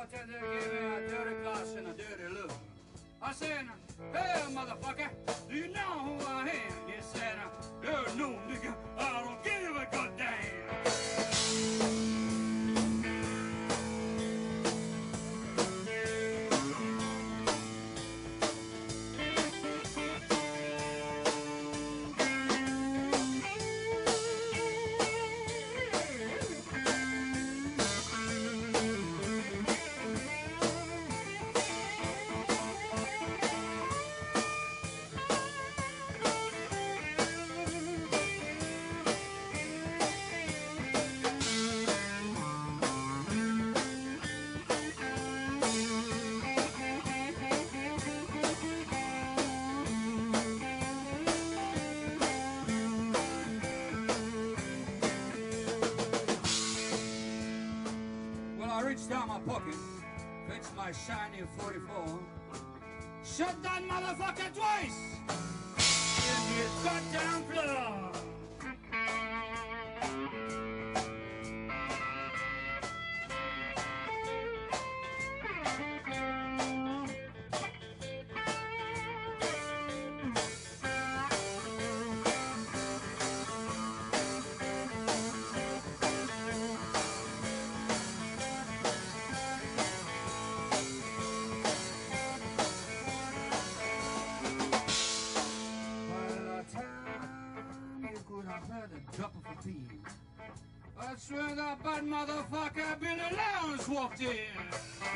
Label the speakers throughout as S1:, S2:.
S1: bartender gave me a dirty glass and a dirty look. I said, hey, motherfucker, do you know who I am? He said, no, nigga, I don't give a goddamn. I reached down my pocket, fetched my shiny 44, shot that motherfucker twice in his goddamn floor. Drop of a pin. That's when that bad motherfucker Billy Lowndes walked in.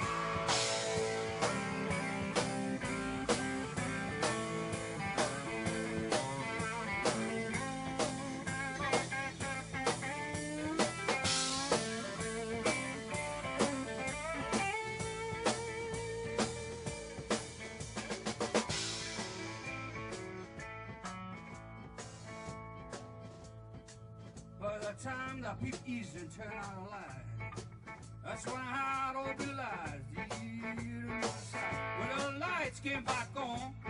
S1: By the time the peep eased and turned out a light, that's when I had all realized. When the lights came back on,